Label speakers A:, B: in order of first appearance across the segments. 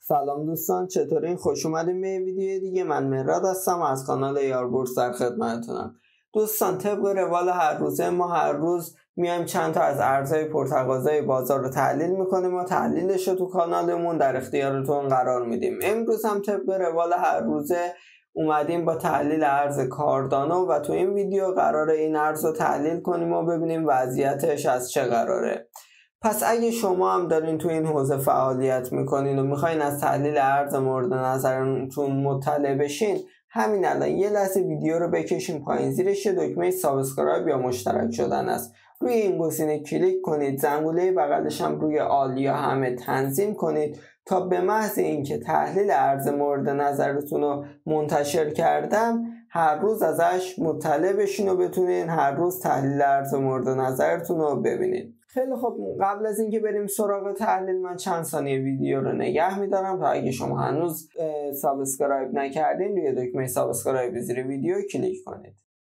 A: سلام دوستان، چطورین؟ خوش اومدین به ویدیو دیگه. من مهراد هستم از کانال یار بورس در خدمتتونم. دوستان، طبق روال هر روزه ما هر روز میایم چند تا از ارزهای پرتقاضای بازار رو تحلیل میکنیم و تحلیلش رو تو کانالمون در اختیارتون قرار میدیم. امروز هم طبق روال هر روزه اومدیم با تحلیل ارز کاردانو و تو این ویدیو قراره این ارز رو تحلیل کنیم و ببینیم وضعیتش از چه قراره. پس اگه شما هم دارین تو این حوزه فعالیت میکنین و میخواین از تحلیل ارز مورد نظرتون مطلع بشین، همین الان یه لحظه ویدیو رو بکشین پایین، زیرش یه دکمه سابسکرایب یا مشترک شدن است. روی این گزینه کلیک کنید، زنگوله بغلش هم روی آل یا همه تنظیم کنید تا به محض اینکه تحلیل ارز مورد نظرتون رو منتشر کردم هر روز ازش مطلع بشین و بتونین هر روز تحلیل ارز مورد نظرتون رو ببینید. خیلی خب، قبل از اینکه بریم سراغ تحلیل من چند ثانیه ویدیو رو نگه میدارم تا اگه شما هنوز سابسکرایب نکردین روی دکمه سابسکرایب زیر ویدیو کلیک کنید.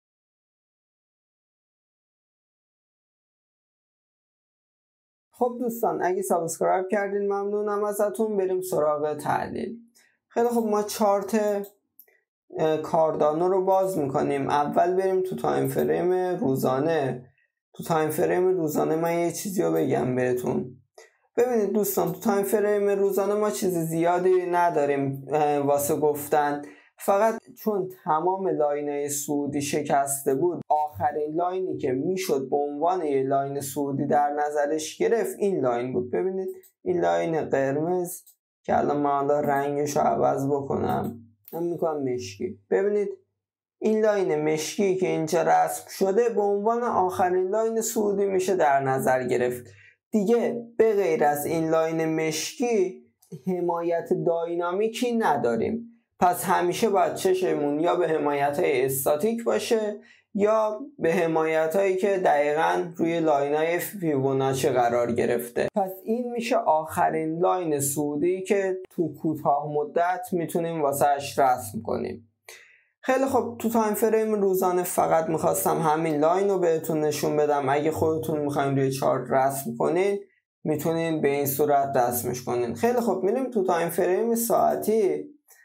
A: خب دوستان، اگه سابسکرایب کردین ممنونم ازتون. بریم سراغ تحلیل. خیلی خب، ما چارت کاردانو رو باز میکنیم. اول بریم تو تایم فریم روزانه. تو تایم فریم روزانه من یه چیزی رو بگم بهتون. ببینید دوستان، تو تایم فریم روزانه ما چیز زیادی نداریم واسه گفتن، فقط چون تمام لاینای صعودی شکسته بود، آخرین لاینی که میشد به عنوان یه لاین صعودی در نظرش گرفت این لاین بود. ببینید این لاین قرمز که الان من رنگش رو عوض بکنم، من میکنم مشکی. ببینید این لاین مشکی که اینجا رسم شده به عنوان آخرین لاین صعودی میشه در نظر گرفت. دیگه به غیر از این لاین مشکی حمایت داینامیکی نداریم. پس همیشه باید چشمون یا به حمایت های استاتیک باشه یا به حمایت هایی که دقیقاً روی لاین های فیبوناچی قرار گرفته. پس این میشه آخرین لاین صعودی که تو کوتاه مدت میتونیم واسهش رسم کنیم. خیلی خب، تو تایم فریم روزانه فقط میخواستم همین لاین رو بهتون نشون بدم. اگه خودتون میخواین روی چارت رسم کنین میتونین به این صورت رسمش کنین. خیلی خب، میریم تو تایم فریم ساعتی.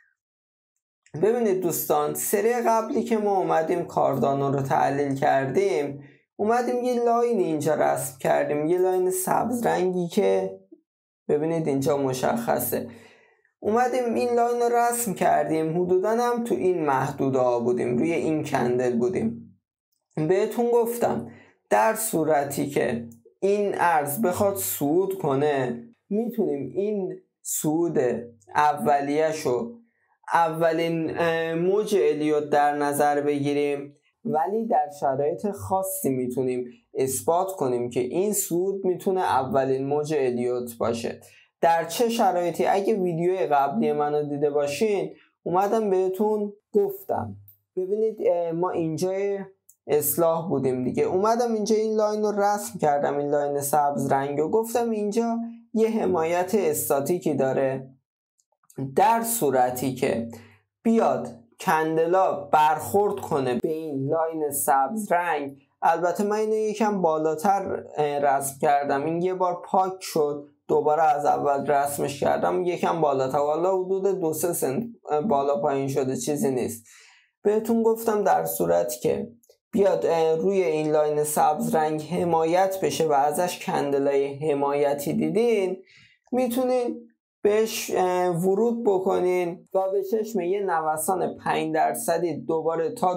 A: ببینید دوستان، سری قبلی که ما اومدیم کاردانو رو تحلیل کردیم، اومدیم یه لاین اینجا رسم کردیم، یه لاین سبز رنگی که ببینید اینجا مشخصه. اومدیم این لاین رو رسم کردیم، حدوداً هم تو این محدوده ها بودیم، روی این کندل بودیم. بهتون گفتم در صورتی که این ارز بخواد صعود کنه میتونیم این صعود اولیه‌شو اولین موج الیوت در نظر بگیریم، ولی در شرایط خاصی میتونیم اثبات کنیم که این صعود میتونه اولین موج الیوت باشه. در چه شرایطی؟ اگه ویدیو قبلی منو دیده باشین اومدم بهتون گفتم. ببینید ما اینجا اصلاح بودیم دیگه، اومدم اینجا این لاین رو رسم کردم، این لاین سبز رنگ رو گفتم اینجا یه حمایت استاتیکی داره. در صورتی که بیاد کندلا برخورد کنه به این لاین سبز رنگ، البته من اینو یکم بالاتر رسم کردم، این یه بار پاک شد، دوباره از اول رسمش کردم یکم بالاتر، والا حدود 2-3 سنت بالا پایین شده، چیزی نیست. بهتون گفتم در صورتی که بیاد روی این لاین سبز رنگ حمایت بشه و ازش کندلای حمایتی دیدین، میتونین بهش ورود بکنین و به چشم یه نوسان 5% دوباره تا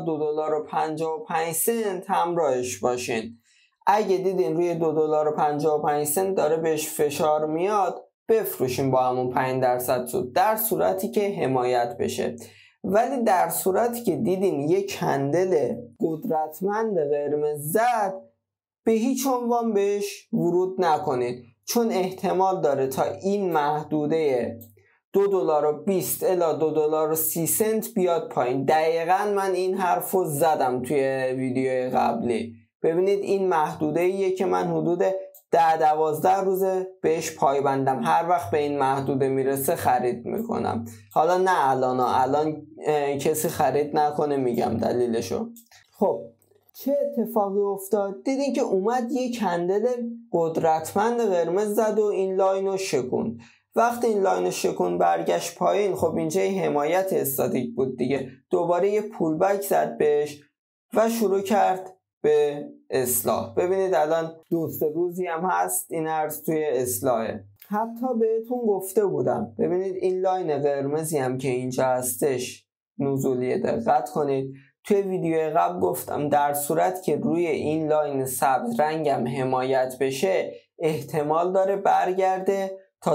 A: $2.55 همراهش باشین. اگه دیدین روی $2.55 داره بهش فشار میاد، بفروشین با همون 5% سود در صورتی که حمایت بشه. ولی در صورتی که دیدین یک کندل قدرتمند قرمز زد، به هیچ عنوان بهش ورود نکنید، چون احتمال داره تا این محدوده $2.20 الی $2.30 بیاد پایین. دقیقاً من این حرف رو زدم توی ویدیو قبلی. ببینید این محدوده ایه که من حدود 10-12 روزه بهش پایبندم، هر وقت به این محدوده میرسه خرید میکنم. حالا نه الان کسی خرید نکنه میگم دلیلشو. خب چه اتفاقی افتاد؟ دیدین که اومد یه کندل قدرتمند قرمز زد و این لاین رو شکوند، وقتی این لاین شکون برگشت پایین، خب اینجا حمایت استاتیک بود دیگه، دوباره یه پول بک زد بهش و شروع کرد به اصلاح. ببینید الان 2-3 روزی هم هست این ارز توی اصلاحه. حتی بهتون گفته بودم، ببینید این لاین قرمزی هم که اینجا هستش نزولیه، دقت کنید. توی ویدیو قبل گفتم در صورت که روی این لاین سبز رنگم حمایت بشه احتمال داره برگرده تا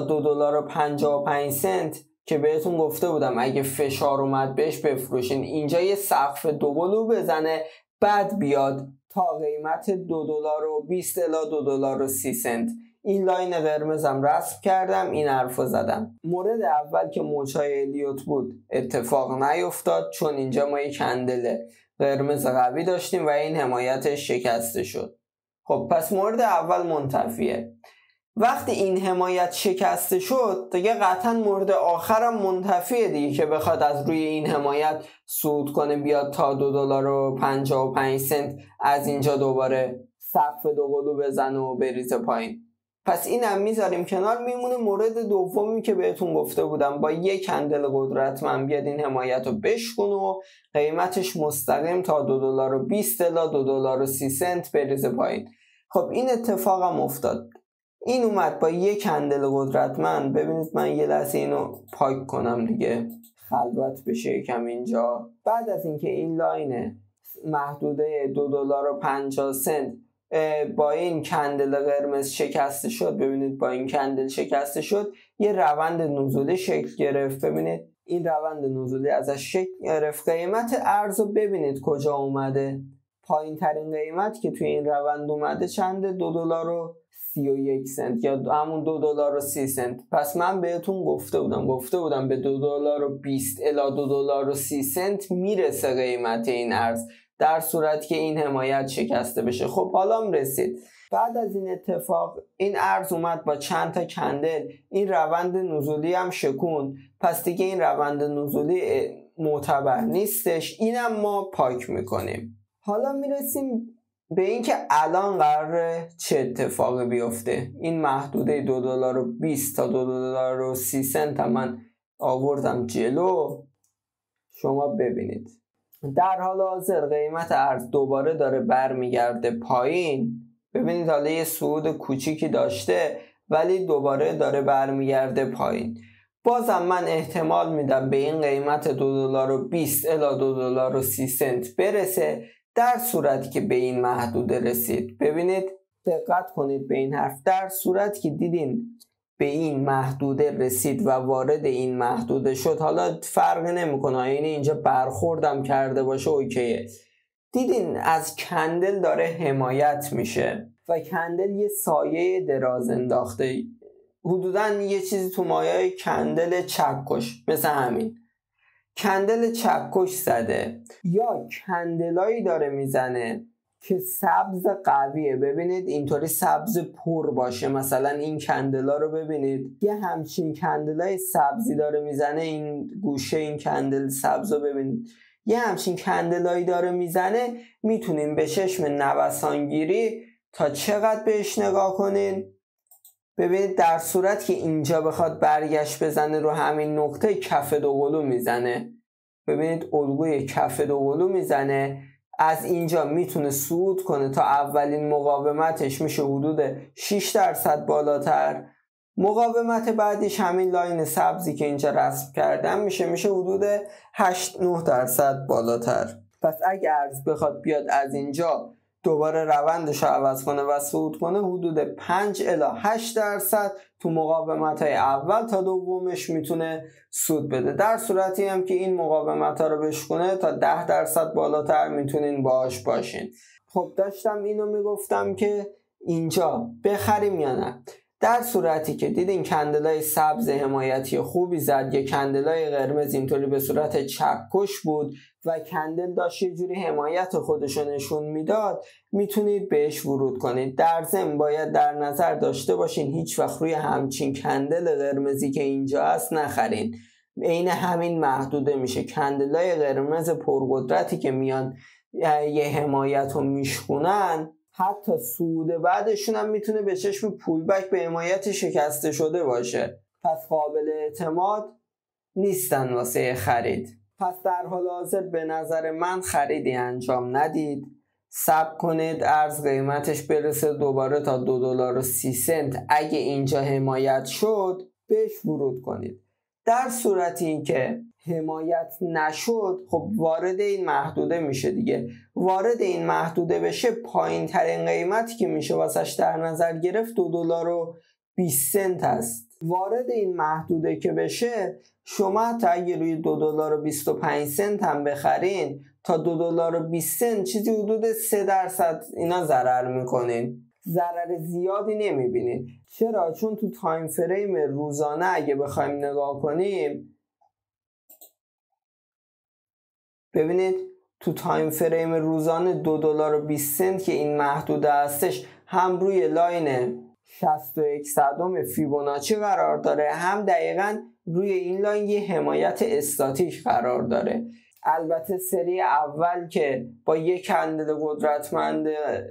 A: $2.55 که بهتون گفته بودم اگه فشار اومد بهش بفروشین. اینجا یه سقف دوقلو بزنه بعد بیاد تا قیمت $2.20 الی $2.30. این لاین قرمزم رسم کردم، این حرفو زدم. مورد اول که موجهای الیوت بود اتفاق نیفتاد چون اینجا ما یک کندل قرمز قوی داشتیم و این حمایتش شکسته شد. خب پس مورد اول منتفیه. وقتی این حمایت شکسته شد دیگه قطعا مورد آخرم منتفیه دیگه که بخواد از روی این حمایت صعود کنه بیاد تا $2.55 از اینجا دوباره سقف دوقلو بزنه و بریزه پایین. پس اینم میذاریم کنار. میمونه مورد دومی که بهتون گفته بودم، با یک کندل قدرتمند بیاد این حمایت رو بشکنه و قیمتش مستقیم تا $2.20 الی $2.30 بریزه پایین. خب این اتفاق هم افتاد. این اومد با یک کندل قدرتمند. ببینید من یه لحظه اینو پاک کنم دیگه خلوت بشه یکم اینجا. بعد از اینکه این لاین محدوده $2.50 با این کندل قرمز شکسته شد، ببینید با این کندل شکسته شد، یه روند نزولی شکل گرفت. ببینید این روند نزولی ازش شکل گرفت. قیمت ارز رو ببینید کجا اومده. پایین ترین قیمت که توی این روند اومده چنده؟ $2.31 یا همون $2.30. پس من بهتون گفته بودم به $2.20 الی $2.30 میرسه قیمت این ارز در صورت که این حمایت شکسته بشه. خب حالا هم رسید. بعد از این اتفاق این ارز اومد با چند تا کندل این روند نزولی هم شکون. پس دیگه این روند نزولی معتبر نیستش، اینم ما پاک میکنیم. حالا میرسیم به این که الان قراره چه اتفاقی بیفته. این محدوده $2.20 تا $2.30 من آوردم جلو، شما ببینید. در حال حاضر قیمت ارز دوباره داره برمیگرده پایین. ببینید حالا یه صعود کوچیکی داشته ولی دوباره داره برمیگرده پایین. بازم من احتمال میدم به این قیمت $2.20 الی $2.30 برسه در صورتی که به این محدوده رسید. ببینید دقت کنید به این حرف. در صورتی که دیدین به این محدوده رسید و وارد این محدوده شد، حالا فرقی نمیکنه یعنی اینجا برخوردم کرده باشه اوکیه. دیدین از کندل داره حمایت میشه و کندل یه سایه دراز انداخته، حدودا یه چیزی تو مایه کندل چکش، مثل همین کندل چکش زده. یا کندلایی داره میزنه که سبز قویه. ببینید اینطوری سبز پر باشه. مثلا این کندلا رو ببینید، یه همچین کندلای سبزی داره میزنه. این گوشه این کندل سبز رو ببینید، یه همچین کندلایی داره میزنه. میتونیم به چشم نوسانگیری تا چقدر بهش نگاه کنین. ببینید در صورت که اینجا بخواد برگشت بزنه رو همین نقطه کف دوقلو میزنه. ببینید الگوی کف دوقلو میزنه. از اینجا میتونه صعود کنه تا اولین مقاومتش میشه حدود 6% بالاتر. مقاومت بعدیش همین لاین سبزی که اینجا رسم کردم میشه حدود 8-9% بالاتر. پس اگه ارز بخواد بیاد از اینجا دوباره روندش رو عوض کنه و صعود کنه، حدود 5 الی 8% تو مقاومت های اول تا دومش میتونه صعود بده. در صورتی هم که این مقاومت ها رو بشکنه تا 10% بالاتر میتونین باهاش باشین. خب داشتم اینو میگفتم که اینجا بخریم یا نه. در صورتی که دیدین کندلای سبز حمایتی خوبی زد، یا کندلای قرمز اینطوری به صورت چکش بود و کندل داشت یه جوری حمایت خودشو نشون میداد، میتونید بهش ورود کنید. در ضمن باید در نظر داشته باشین هیچ وقت روی همچین کندل قرمزی که اینجا هست نخرین. عین همین محدوده میشه. کندلای قرمز پرقدرتی که میان یه حمایت رو میشکنن، حتی صعود بعدشون هم میتونه به چشم پولبک به حمایت شکسته شده باشه. پس قابل اعتماد نیستن واسه خرید. پس در حال حاضر به نظر من خریدی انجام ندید. صبر کنید ارز قیمتش برسه دوباره تا $2.30. اگه اینجا حمایت شد بهش ورود کنید. در صورتی که حمایت نشد خب وارد این محدوده میشه دیگه. وارد این محدوده بشه پایین ترین قیمتی که میشه واسش در نظر گرفت $2.20 هست. وارد این محدوده که بشه شما تا اگه روی $2.25 هم بخرین تا $2.20 چیزی حدود 3% اینا ضرر میکنین. ضرر زیادی نمیبینین. چرا؟ چون تو تایم فریم روزانه اگه بخوایم نگاه کنیم، ببینید تو تایم فریم روزانه $2.20 که این محدوده هستش هم روی لاین 61 فیبوناچی قرار داره، هم دقیقاً روی این لاین یه حمایت استاتیک قرار داره. البته سری اول که با یک کندل قدرتمند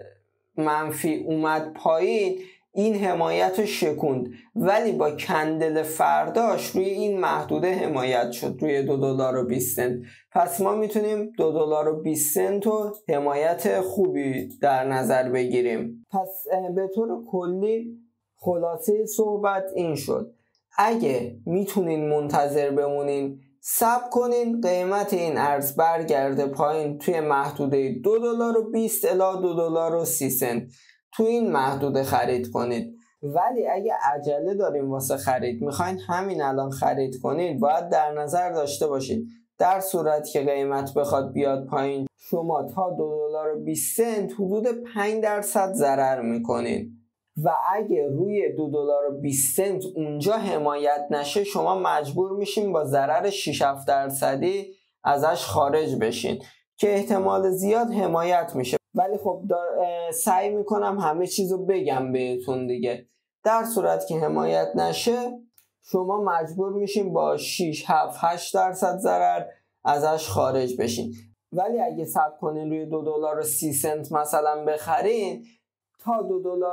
A: منفی اومد پایین این حمایت رو شکوند، ولی با کندل فرداش روی این محدوده حمایت شد روی $2.20. پس ما میتونیم $2.20 رو حمایت خوبی در نظر بگیریم. پس به طور کلی خلاصه صحبت این شد، اگه میتونین منتظر بمونین، صبر کنین قیمت این ارز برگرده پایین توی محدوده $2.20 الی $2.30 تو این محدوده خرید کنید. ولی اگه عجله داریم واسه خرید، میخواین همین الان خرید کنید، باید در نظر داشته باشید در صورتی که قیمت بخواد بیاد پایین شما تا $2.20 حدود 5% ضرر میکنید و اگه روی $2.20 اونجا حمایت نشه شما مجبور میشین با ضرر 6-7% ازش خارج بشین که احتمال زیاد حمایت میشه. ولی خب سعی میکنم همه چیزو بگم بهتون دیگه. در صورت که حمایت نشه شما مجبور میشین با 6-7-8% ضرر ازش خارج بشین. ولی اگه صبر کنین روی $2.30 مثلا بخرین تا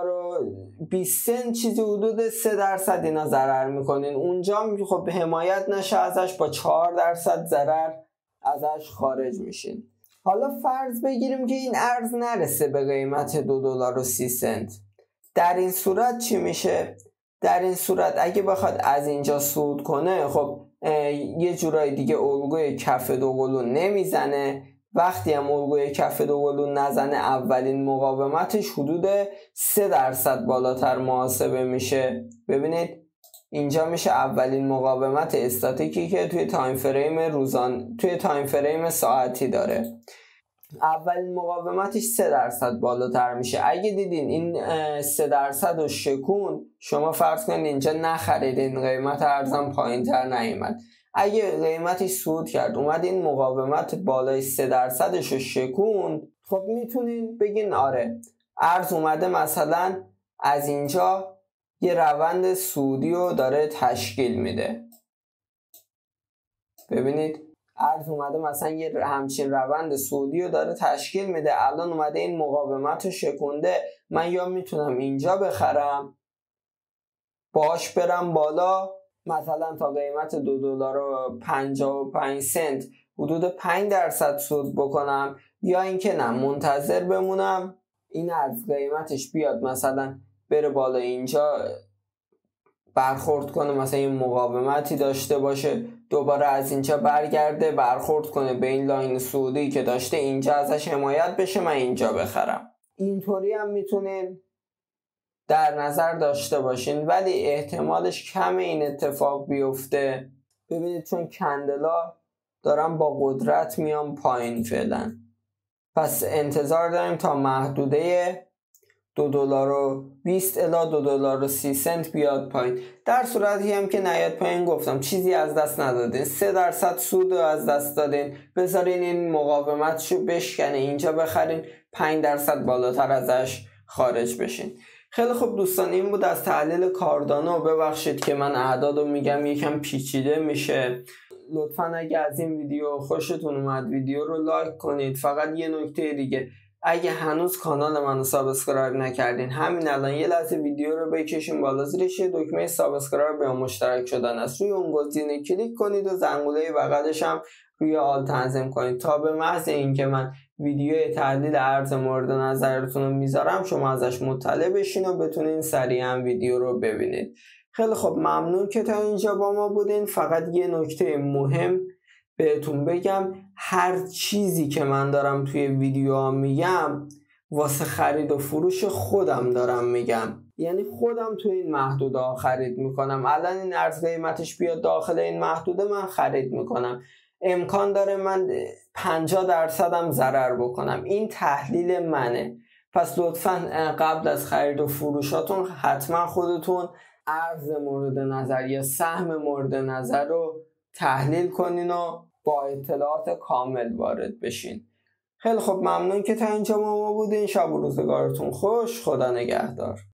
A: $2.20 چیزی حدود 3% اینا ضرر میکنین. اونجا خب حمایت نشه ازش با 4% ضرر ازش خارج میشین. حالا فرض بگیریم که این ارز نرسه به قیمت $2.30. در این صورت چی میشه؟ در این صورت اگه بخواد از اینجا صعود کنه خب یه جورای دیگه الگوی کف دوقلو نمیزنه. وقتی هم الگوی کف دوقلو نزنه اولین مقاومتش حدود 3% بالاتر محاسبه میشه. ببینید اینجا میشه اولین مقاومت استاتیکی که توی تایم فریم ساعتی داره. اولین مقاومتش 3% بالاتر میشه. اگه دیدین این 3% رو شکون، شما فرض کنید اینجا نخریدین، قیمت ارزم پایین تر نیومد. اگه قیمتش صعود کرد اومد این مقاومت بالای 3% رو شکون، خب میتونین بگین آره ارز اومده مثلا از اینجا یه روند صعودی رو داره تشکیل میده. ببینید ارز اومده مثلا یه همچین روند صعودی رو داره تشکیل میده، الان اومده این مقاومت رو شکونده. من یا میتونم اینجا بخرم باش برم بالا مثلا تا قیمت $2.55 حدود 5% صعود بکنم، یا اینکه نه منتظر بمونم این ارز قیمتش بیاد مثلا بره بالا اینجا برخورد کنه، مثلا این مقاومتی داشته باشه، دوباره از اینجا برگرده برخورد کنه به این لاین صعودی که داشته، اینجا ازش حمایت بشه من اینجا بخرم. اینطوری هم میتونین در نظر داشته باشین، ولی احتمالش کمه این اتفاق بیفته. ببینید چون کندلا دارم با قدرت میام پایین فعلا، پس انتظار داریم تا محدوده $2.20 الی $2.30 بیاد پایین. در صورتی هم که نیاد پایین گفتم چیزی از دست ندادین، 3% سود رو از دست دادین، بذارین این مقاومتشو بشکنه اینجا بخرین 5% بالاتر ازش خارج بشین. خیلی خوب دوستان، این بود از تحلیل کاردانو. ببخشید که من اعدادو میگم یکم پیچیده میشه. لطفا اگه از این ویدیو خوشتون اومد ویدیو رو لایک کنید. فقط یه نکته دیگه، اگه هنوز کانال منو سابسکرایب نکردین همین الان یه لحظه ویدیو رو بکشین بالا، زیرش یه دکمه سابسکرایب یا مشترک شدن است، روی اون گزینه کلیک کنید و زنگوله بغلش هم روی آل تنظیم کنید تا به محض اینکه من ویدیو تحلیل ارز مورد نظرتون رو میذارم شما ازش مطلع بشین و بتونین سریعا ویدیو رو ببینید. خیلی خب ممنون که تا اینجا با ما بودین. فقط یه نکته مهم بهتون بگم، هر چیزی که من دارم توی ویدیو میگم واسه خرید و فروش خودم دارم میگم، یعنی خودم توی این محدوده خرید میکنم. الان این ارز قیمتش بیاد داخل این محدوده من خرید میکنم، امکان داره من 50% هم ضرر بکنم. این تحلیل منه. پس لطفاً قبل از خرید و فروشاتون حتما خودتون ارز مورد نظر یا سهم مورد نظر رو تحلیل کنین و با اطلاعات کامل وارد بشین. خیلی خب ممنون که تا اینجا با ما بودین. شب و روزگارتون خوش. خدا نگهدار.